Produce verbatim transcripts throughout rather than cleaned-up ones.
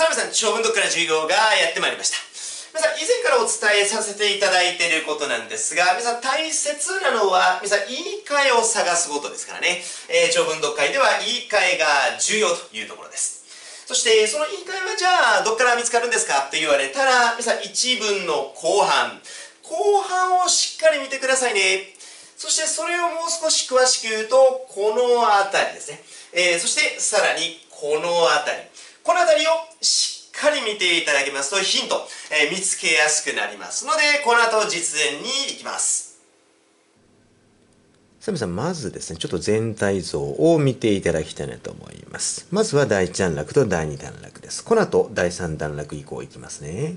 さあ皆さん、長文読から授業がやってまいりました。皆さん、以前からお伝えさせていただいていることなんですが、皆さん大切なのは、皆さん言い換えを探すことですからね。えー、長文読解では言い換えが重要というところです。そして、その言い換えはじゃあ、どっから見つかるんですかと言われたら、皆さん一文の後半、後半をしっかり見てくださいね。そして、それをもう少し詳しく言うと、このあたりですね。えー、そして、さらに、このあたり。このあたりをしっかり見ていただけますとヒント、えー、見つけやすくなりますので、この後実演に行きます。さあ皆さん、まずですね、ちょっと全体像を見ていただきたいなと思います。まずはだいいち段落とだいに段落です。この後だいさん段落以降いきますね。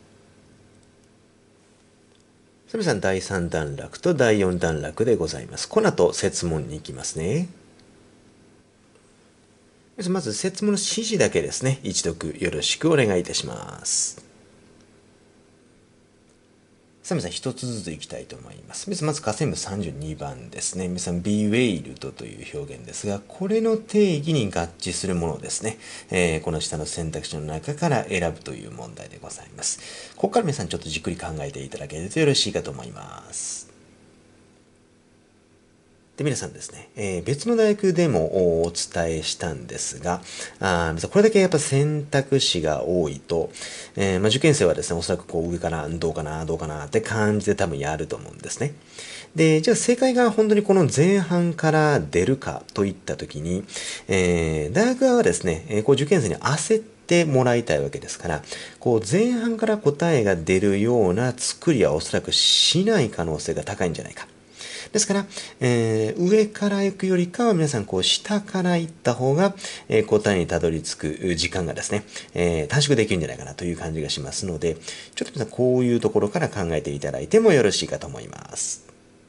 さあ皆さん、だいさん段落とだいよん段落でございます。この後設問に行きますね。まず設問の指示だけですね、一読よろしくお願いいたします。さあ皆さん、一つずついきたいと思います。まず下線部さんじゅうにばんですね。皆さん、be wailed という表現ですが、これの定義に合致するものですね。えー、この下の選択肢の中から選ぶという問題でございます。ここから皆さんちょっとじっくり考えていただけるとよろしいかと思います。で、皆さんですね、えー、別の大学でもお伝えしたんですが、あこれだけやっぱ選択肢が多いと、えーまあ、受験生はですね、おそらくこう上かな、どうかな、どうかなって感じで多分やると思うんですね。で、じゃあ正解が本当にこの前半から出るかといったときに、えー、大学側はですね、えー、こう受験生に焦ってもらいたいわけですから、こう前半から答えが出るような作りはおそらくしない可能性が高いんじゃないか。ですから、えー、上から行くよりかは皆さんこう下から行った方が、えー、答えにたどり着く時間がですね、えー、短縮できるんじゃないかなという感じがしますので、ちょっと皆さんこういうところから考えていただいてもよろしいかと思います。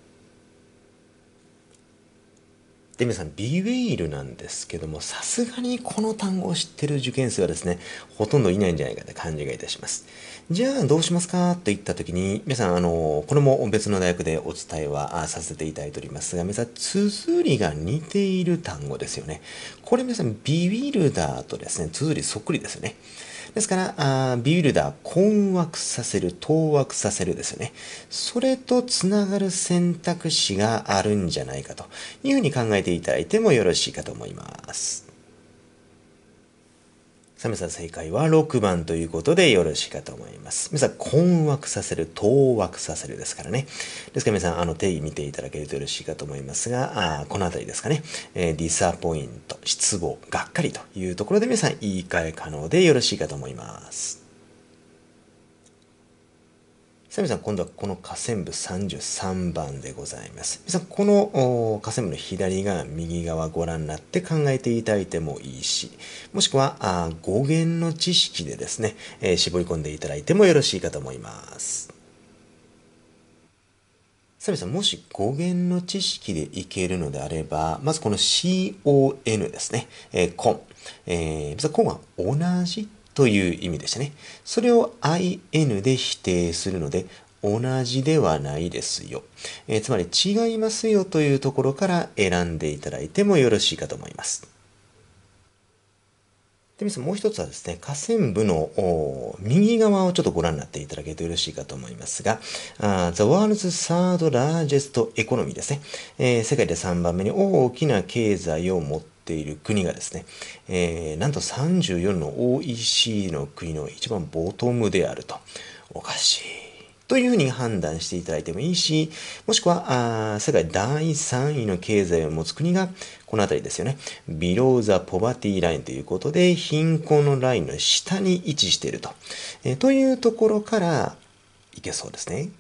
で、皆さん、be wail なんですけども、さすがにこの単語を知ってる受験生はですね、ほとんどいないんじゃないかって感じがいたします。じゃあ、どうしますかといったときに、皆さん、あの、これも別の大学でお伝えはさせていただいておりますが、皆さん、綴りが似ている単語ですよね。これ皆さん、bewilder とですね、綴りそっくりですよね。ですから、あビビルダー、困惑させる、当惑させるですよね。それとつながる選択肢があるんじゃないかというふうに考えていただいてもよろしいかと思います。さあ皆さん、正解はろくばんということでよろしいかと思います。皆さん、困惑させる、当惑させるですからね。ですから皆さん、あの定義見ていただけるとよろしいかと思いますが、あこのあたりですかね。えー、ディサポイント、失望、がっかりというところで皆さん、言い換え可能でよろしいかと思います。さあ皆さん、今度はこの下線部さんじゅうさんばんでございます。皆さん、この下線部の左側、右側ご覧になって考えていただいてもいいし、もしくはあ語源の知識でですね、えー、絞り込んでいただいてもよろしいかと思います。さあ皆さん、もし語源の知識でいけるのであれば、まずこの コン ですね、えー、コン。えー、コンは同じという意味でしたね。それを アイエヌ で否定するので、同じではないですよ。えー、つまり違いますよというところから選んでいただいてもよろしいかと思います。で、皆さんもう一つはですね、下線部の右側をちょっとご覧になっていただけるとよろしいかと思いますが、uh, The world's third largest economy ですね、えー。世界でさんばんめに大きな経済を持っている国がですね、えー、なんとさんじゅうよんの オーイーシーディー の国の一番ボトムであると。おかしい。というふうに判断していただいてもいいし、もしくは、あ世界だいさんいの経済を持つ国が、この辺りですよね。below the poverty line ということで、貧困のラインの下に位置していると。えー、というところから、いけそうですね。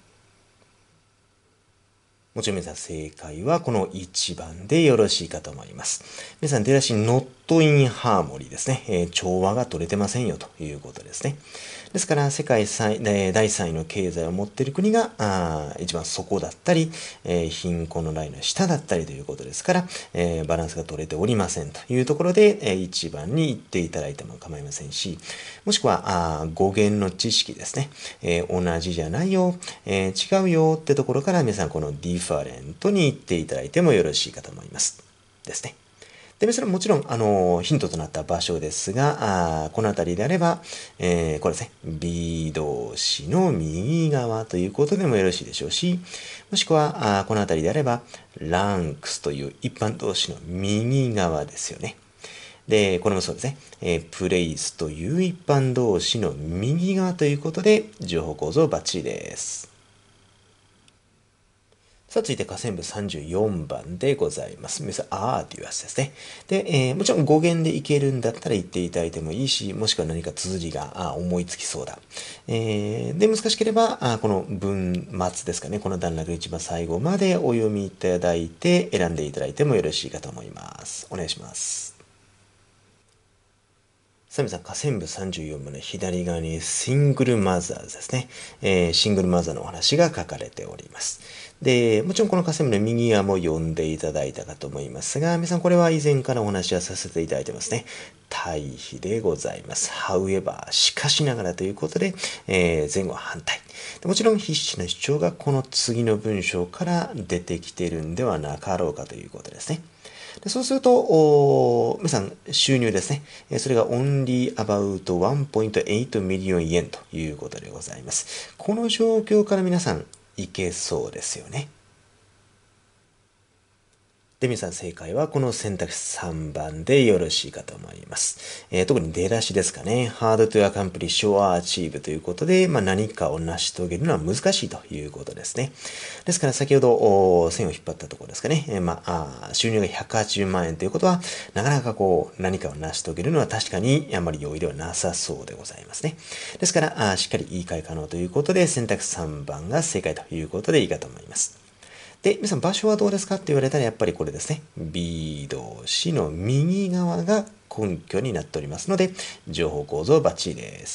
もちろん皆さん正解はこのいちばんでよろしいかと思います。皆さん出だし not in harmony ですね、えー。調和が取れてませんよということですね。ですから世界最だいさんいの経済を持っている国があ一番底だったり、えー、貧困のラインの下だったりということですから、えー、バランスが取れておりませんというところで、えー、いちばんに行っていただいても構いませんし、もしくはあ語源の知識ですね、えー、同じじゃないよ、えー、違うよってところから皆さんこの different に行っていただいてもよろしいかと思います。ですね。 で、それはもちろん、あの、ヒントとなった場所ですが、あこの辺りであれば、えー、これですね、B 動詞の右側ということでもよろしいでしょうし、もしくは、あこの辺りであれば、ランクスという一般動詞の右側ですよね。で、これもそうですね。えー、プレイスという一般動詞の右側ということで、情報構造バッチリです。さあ、続いて下線部さんじゅうよんばんでございます。皆さん、あーというやつですね。で、えー、もちろん語源でいけるんだったら言っていただいてもいいし、もしくは何か綴りがあ思いつきそうだ。えー、で、難しければ、あこの文末ですかね。この段落一番最後までお読みいただいて選んでいただいてもよろしいかと思います。お願いします。さあ皆さん、下線部さんじゅうよんばんの左側にシングルマザーズですね。えー、シングルマザーのお話が書かれております。で、もちろんこの下線部の右側も読んでいただいたかと思いますが、皆さんこれは以前からお話はさせていただいてますね。対比でございます。however、しかしながらということで、えー、前後は反対。でもちろん必死な主張がこの次の文章から出てきているんではなかろうかということですね。でそうすると、皆さん、収入ですね。それが only about ワンポイントエイト million yen ということでございます。この状況から皆さん、いけそうですよね。で、皆さん正解はこの選択肢さんばんでよろしいかと思います。えー、特に出だしですかね。hard to accomplish or achieve ということで、まあ、何かを成し遂げるのは難しいということですね。ですから先ほど線を引っ張ったところですかね。えー、まあ、収入がひゃくはちじゅうまんえんということは、なかなかこう何かを成し遂げるのは確かにあまり容易ではなさそうでございますね。ですから、あしっかり言い換え可能ということで、選択肢さんばんが正解ということでいいかと思います。で、皆さん場所はどうですかって言われたらやっぱりこれですね。B 動詞の右側が根拠になっておりますので、情報構造バッチリです。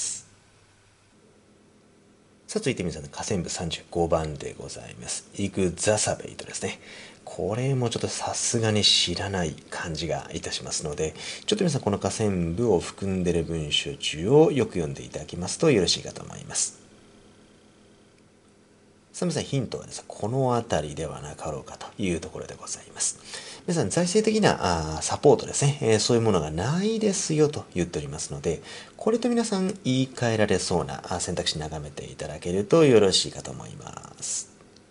さあ続いて皆さんの下線部さんじゅうごばんでございます。イグザサベイトですね。これもちょっとさすがに知らない感じがいたしますので、ちょっと皆さんこの下線部を含んでいる文章中をよく読んでいただきますとよろしいかと思います。さあ皆さんヒントはですね、この辺りではなかろうかというところでございます。皆さん財政的なあサポートですね、えー、そういうものがないですよと言っておりますので、これと皆さん言い換えられそうな選択肢眺めていただけるとよろしいかと思います。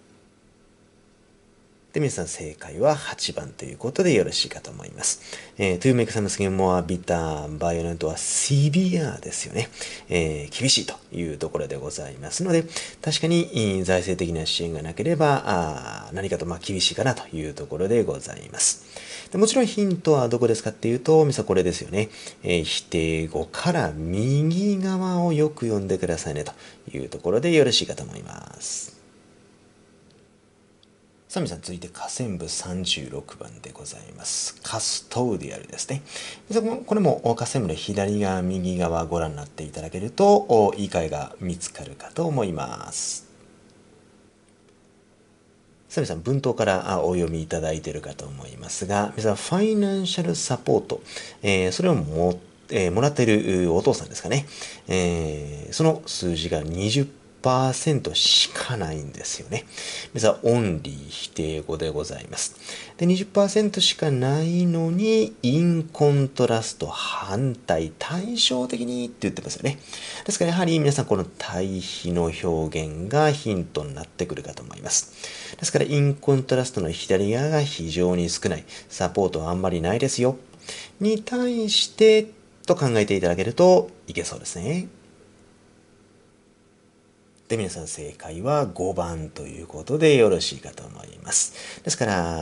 で、皆さん正解ははちばんということでよろしいかと思います。えー、to make something more bitter, violent は severe ですよね。えー、厳しいというところでございますので、確かに財政的な支援がなければ、あ何かとまあ厳しいかなというところでございます。でもちろんヒントはどこですかっていうと、皆さんこれですよね。えー、否定語から右側をよく読んでくださいねというところでよろしいかと思います。さあ皆さん続いて下線部さんじゅうろくばんでございます。カストーディアルですね。これも下線部の左側、右側ご覧になっていただけると言い換えが見つかるかと思います。さあ皆さん文頭からお読みいただいているかと思いますが、皆さんファイナンシャルサポート、えー、それをもってえー、もらっているお父さんですかね。えー、その数字がにじゅっパーセントしかないんですよね。実はオンリー否定語でございます。で、にじゅっパーセント しかないのに、インコントラスト、反対、対照的にって言ってますよね。ですからやはり皆さんこの対比の表現がヒントになってくるかと思います。ですからインコントラストの左側が非常に少ない。サポートはあんまりないですよ。に対してと考えていただけるといけそうですね。で、皆さん正解はごばんということでよろしいかと思います。ですから、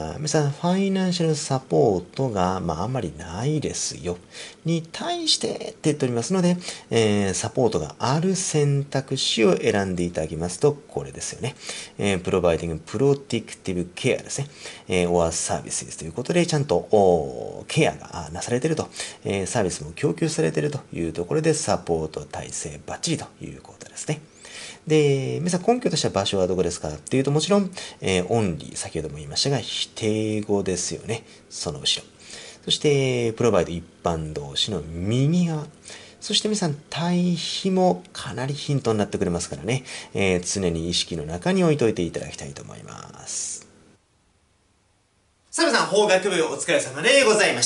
皆さんファイナンシャルサポートが、まあ、あんまりないですよ。に対してって言っておりますので、えー、サポートがある選択肢を選んでいただきますと、これですよね。えー、providing protective care ですね。えー、or services ということで、ちゃんとケアがなされていると、えー、サービスも供給されているというところで、サポート体制バッチリということですね。で、皆さん根拠としては場所はどこですかっていうと、もちろん、えー、オンリー、先ほども言いましたが、否定語ですよね。その後ろ。そして、プロバイド一般動詞の右側。そして皆さん、対比もかなりヒントになってくれますからね。えー、常に意識の中に置いといていただきたいと思います。さあ皆さん、法学部お疲れ様でございました。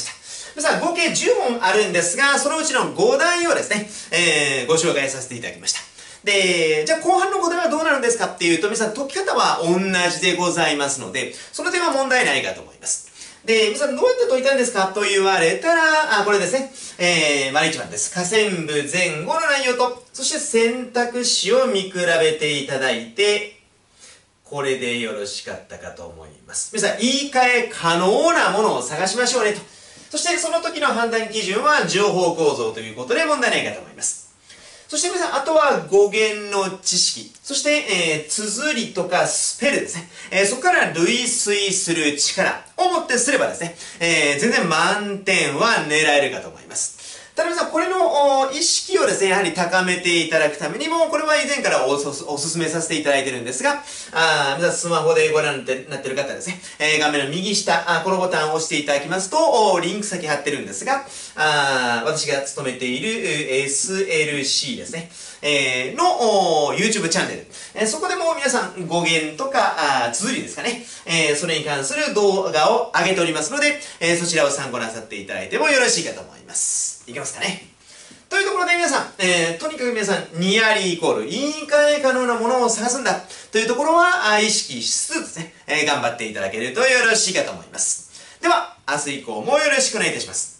さあ、合計じゅっぽんあるんですが、そのうちのごだいをですね、えー、ご紹介させていただきました。で、じゃあ後半のごだいはどうなるんですかっていうと、皆さん解き方は同じでございますので、その点は問題ないかと思います。で、皆さんどうやって解いたんですかと言われたら、あ、これですね。えー、丸一番です。下線部前後の内容と、そして選択肢を見比べていただいて、これでよろしかったかと思います。皆さん、言い換え可能なものを探しましょうねと。そしてその時の判断基準は情報構造ということで問題ないかと思います。そして皆さん、あとは語源の知識、そして、えー、綴りとかスペルですね。えー、そこから類推する力をもってすればですね、えー、全然満点は狙えるかと思います。ただ皆さん、これの意識をですね、やはり高めていただくためにも、これは以前からおすおすすめさせていただいてるんですが、あ皆さんスマホでご覧になっている方はですね、えー、画面の右下あ、このボタンを押していただきますと、リンク先貼ってるんですが、あ私が勤めている エスエルシー ですね、えー、の YouTube チャンネル、えー、そこでも皆さん語源とか、あ綴りですかね、えー、それに関する動画を上げておりますので、えー、そちらを参考なさっていただいてもよろしいかと思います。いけますかね。というところで皆さん、えー、とにかく皆さん、ニアリーイコール、言い換え可能なものを探すんだというところは意識しつつですね、えー、頑張っていただけるとよろしいかと思います。では、明日以降もよろしくお願いいたします。